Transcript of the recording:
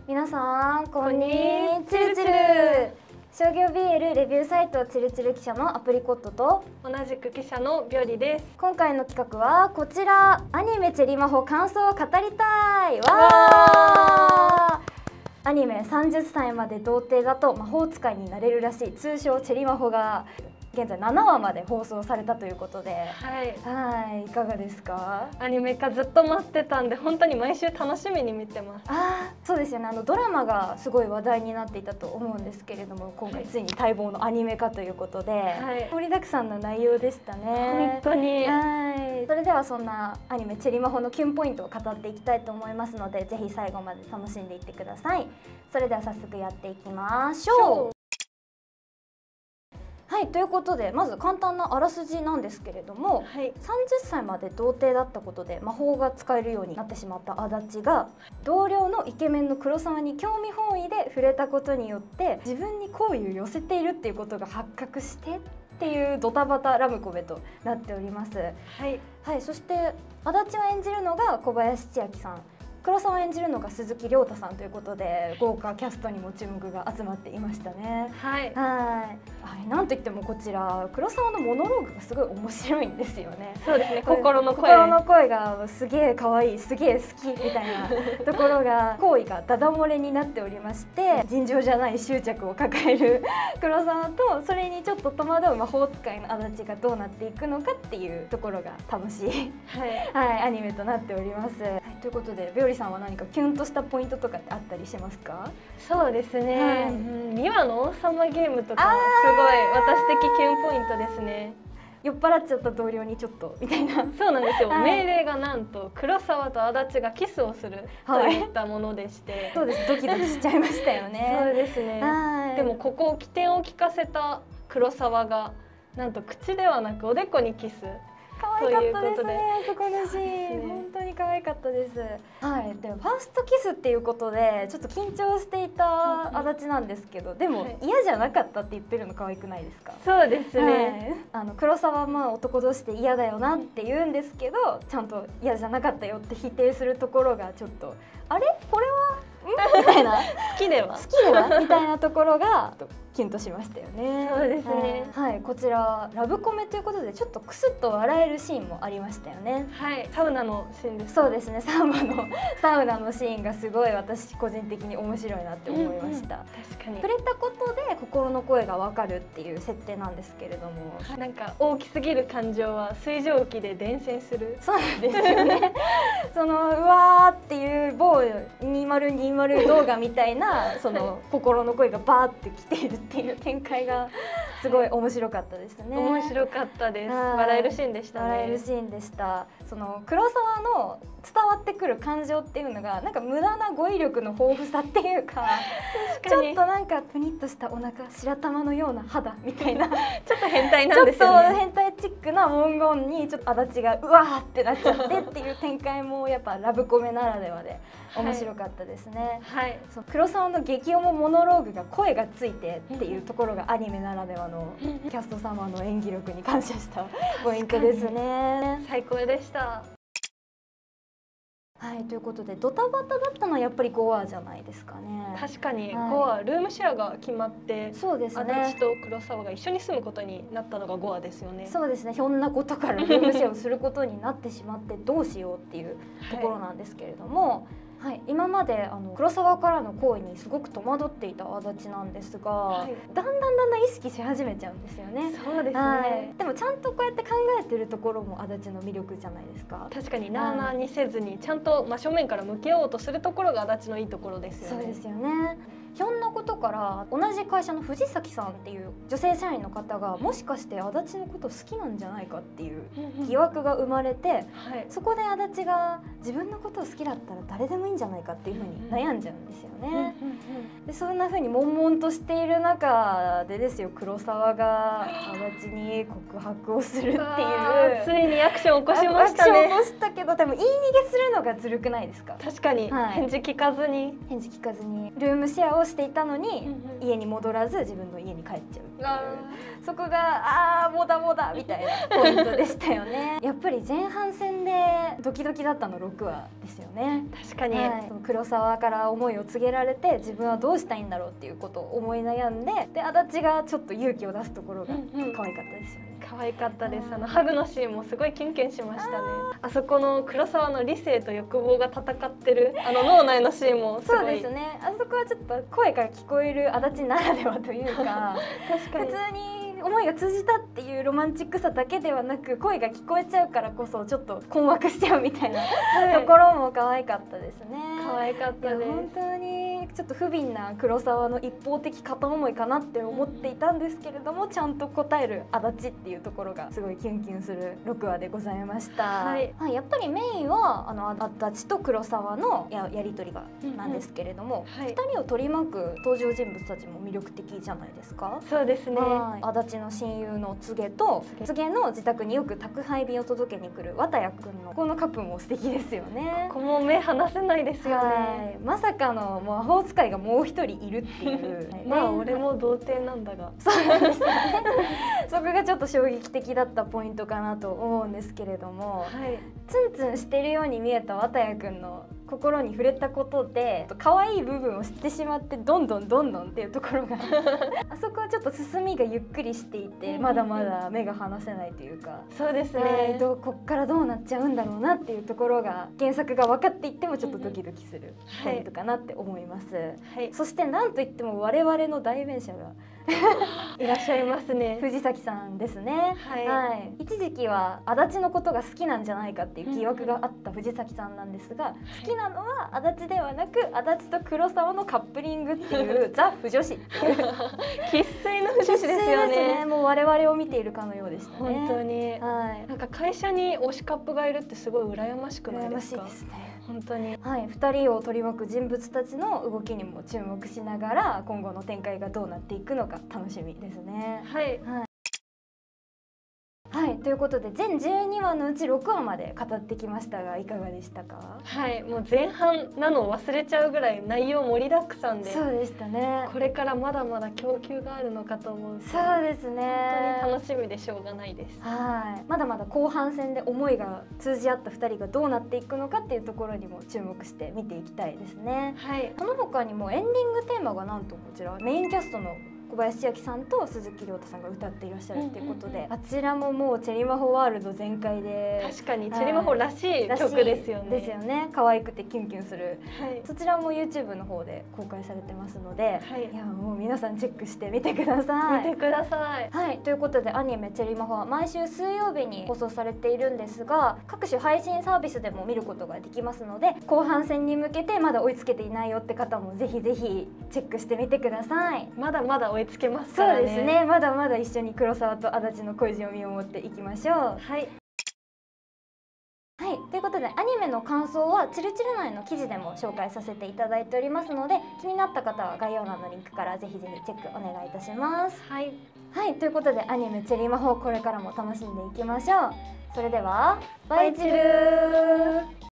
皆さんこんにちるちる。商業 BL レビューサイトちるちる記者のアプリコットと同じく記者のビョリです。 今回の企画はこちら、アニメチェリマホ感想を語りたいわー。アニメ30歳まで童貞だと魔法使いになれるらしい、通称チェリマホが現在7話まで放送されたということで、いかがですか？ アニメ化ずっと待ってたんで本当に毎週楽しみに見てます。 そうですよね。ドラマがすごい話題になっていたと思うんですけれども、今回ついに待望のアニメ化ということで、盛りだくさんの内容でしたね。 本当に。 それではそんなアニメチェリマホのキュンポイントを語っていきたいと思いますので、ぜひ最後まで楽しんでいってください。それでは早速やっていきましょう。はい、ということでまず簡単なあらすじなんですけれども、30歳まで童貞だったことで魔法が使えるようになってしまった足立が同僚のイケメンの黒沢に興味本位で触れたことによって自分に好意を寄せているっていうことが発覚してっていうドタバタラブコメとなっております。そして足立を演じるのが小林千秋さん、黒沢を演じるのが鈴木亮太さんということで、豪華キャストにも注目が集まっていましたね。なんといってもこちら黒沢のモノローグがすごい面白いんですよね。 そうですね。心の声がすげえ可愛い、すげえ好きみたいなところが好意がダダ漏れになっておりまして、尋常じゃない執着を抱える黒沢とそれにちょっと戸惑う魔法使いの足立がどうなっていくのかっていうところが楽しいアニメとなっております。ということでビョリさんは何かキュンとしたポイントとかってあったりしますか？ そうですね、2話の王様ゲームとかすごい私的キュンポイントですね。 酔っ払っちゃった同僚にちょっとみたいな。 そうなんですよ、命令がなんと黒沢と足立がキスをするといったものでして、 そうです、ドキドキしちゃいましたよね。 そうですね。でもここ起点を聞かせた黒沢がなんと口ではなくおでこにキス。 可愛かったですね、そこのシーン、本当に可愛かったです。でファーストキスっていうことでちょっと緊張していた足立なんですけど、でも嫌じゃなかったって言ってるの可愛くないですか？ そうですね。 黒沢は男同士で嫌だよなって言うんですけど、ちゃんと嫌じゃなかったよって否定するところがちょっとあれこれはみたいな好きではみたいなところがキュンとしましたよね。 そうですね。 こちらラブコメということでちょっとクスッと笑えるシーンもありましたよね。 サウナのシーンです。 そうですね。サウナのシーンがすごい私個人的に面白いなって思いました。 確かに。 触れたことで心の声がわかるっていう設定なんですけれども、 なんか大きすぎる感情は水蒸気で伝染する。 そうなんですよね。そのうわーっていう某2020動画みたいなその心の声がバーってきているっていう展開がすごい面白かったですね。 面白かったです。笑えるシーンでしたね。 笑えるシーンでした。その黒沢の伝わってくる感情っていうのがなんか無駄な語彙力の豊富さっていうか、ちょっとなんかプニッとしたお腹、白玉のような肌みたいなちょっと変態なんですよね。 ちょっと変態チックな文言にちょっと足立がうわーってなっちゃってっていう展開もやっぱラブコメならではで面白かったですね。そう黒沢の激重モノローグが声がついてっていうところがアニメならではのキャスト様の演技力に感謝したポイントですね。 最高でした。 ということでドタバタだったのはやっぱり5話じゃないですかね。 確かに5話、ルームシェアが決まって、 そうですね、 足立と黒沢が一緒に住むことになったのが5話ですよね。 そうですね。ひょんなことからルームシェアをすることになってしまってどうしようっていうところなんですけれども、今まで黒沢からの行為にすごく戸惑っていた足立なんですが、だんだん意識し始めちゃうんですよね。 そうですね。 でもちゃんとこうやって考えてるところも足立の魅力じゃないですか。 確かになあなあにせずにちゃんと真正面から向き合おうとするところが足立のいいところですよね。 そうですよね。ひょんなことから同じ会社の藤崎さんっていう女性社員の方がもしかして足立のこと好きなんじゃないかっていう疑惑が生まれて、そこで足立が自分のことを好きだったら誰でもいいんじゃないかっていうふうに悩んじゃうんですよね。でそんなふうに悶々としている中でですよ、黒沢が足立に告白をするっていう、 ついにアクションを起こしましたね。 アクションを起こしたけど、でも言い逃げするのがずるくないですか？ 確かに、返事聞かずにルームシェアををしていたのに、家に戻らず自分の家に帰っちゃうっていう、そこがもだもだみたいなポイントでしたよね。やっぱり前半戦でドキドキだったの6話ですよね。 確かに、 その黒沢から思いを告げられて、自分はどうしたいんだろうっていうことを思い悩んで、足立がちょっと勇気を出すところが可愛かったですよね。 可愛かったです。ハグのシーンもすごいキュンキュンしましたね。あそこの黒沢の理性と欲望が戦ってる脳内のシーンもすごい。 そうですね。あそこはちょっと声から聞こえる足立ならではというか確かに普通に思いが通じたっていうロマンチックさだけではなく、声が聞こえちゃうからこそちょっと困惑しちゃうみたいな、ところも可愛かったですね。 可愛かったです。 本当にちょっと不憫な黒沢の一方的片思いかなって思っていたんですけれども、ちゃんと答える足立っていうところがすごいキュンキュンする6話でございました。やっぱりメインは足立と黒沢のやり取りがなんですけれども、2人を取り巻く登場人物たちも魅力的じゃないですか。 そうですね。 足立の親友の柘植と、柘植の自宅によく宅配便を届けに来る綿谷くんのこのカップも素敵ですよね。 ここも目離せないですよね。 まさかの魔法使いがもう一人いるっていうまあ俺も童貞なんだが、 そうなんですよね。そこがちょっと衝撃的だったポイントかなと思うんですけれども、ツンツンしてるように見えた綿谷くんの心に触れたことで可愛い部分を知ってしまって、どんどんっていうところがあそこはちょっと進みがゆっくりしていて、まだまだ目が離せないというか、 そうですね、 こっからどうなっちゃうんだろうなっていうところが原作が分かっていってもちょっとドキドキするポイントかなって思います。そしてなんといっても我々の代弁者がいらっしゃいますね。 藤崎さんですね。一時期は足立のことが好きなんじゃないかっていう疑惑があった藤崎さんなんですが、好きなのは足立ではなく足立と黒沢のカップリングっていうザ・不女子っていう生粋の不女子ですよね。 もう我々を見ているかのようでしたね。 本当に、なんか会社に推しカップがいるってすごい羨ましくないですか。 羨ましいですね。 本当に。 2人を取り巻く人物たちの動きにも注目しながら、今後の展開がどうなっていくのか楽しみですね。ということで全12話のうち6話まで語ってきましたが、いかがでしたか？ もう前半なのを忘れちゃうぐらい内容盛りだくさんで、 そうでしたね。 これからまだまだ供給があるのかと思うと、 そうですね、 本当に楽しみでしょうがないです。 まだまだ後半戦で思いが通じ合った2人がどうなっていくのかっていうところにも注目して見ていきたいですね。その他にもエンディングテーマがなんとこちらメインキャストの小林千秋さんと鈴木亮太さんが歌っていらっしゃるということで、あちらももうチェリマホワールド全開で、 確かにチェリマホらしい曲ですよね。 可愛くてキュンキュンする、そちらも YouTube の方で公開されてますので、いやもう皆さんチェックしてみてください。 見てください。 ということでアニメチェリマホは毎週水曜日に放送されているんですが、各種配信サービスでも見ることができますので、後半戦に向けてまだ追いつけていないよって方もぜひぜひチェックしてみてください。 まだまだ追いつけますからね。 そうですね、まだまだ一緒に黒沢と足立の恋路を見守っていきましょう。ということでアニメの感想はチルチル内の記事でも紹介させていただいておりますので、気になった方は概要欄のリンクからぜひぜひチェックお願いいたします。ということでアニメチェリマホこれからも楽しんでいきましょう。それではバイチルー。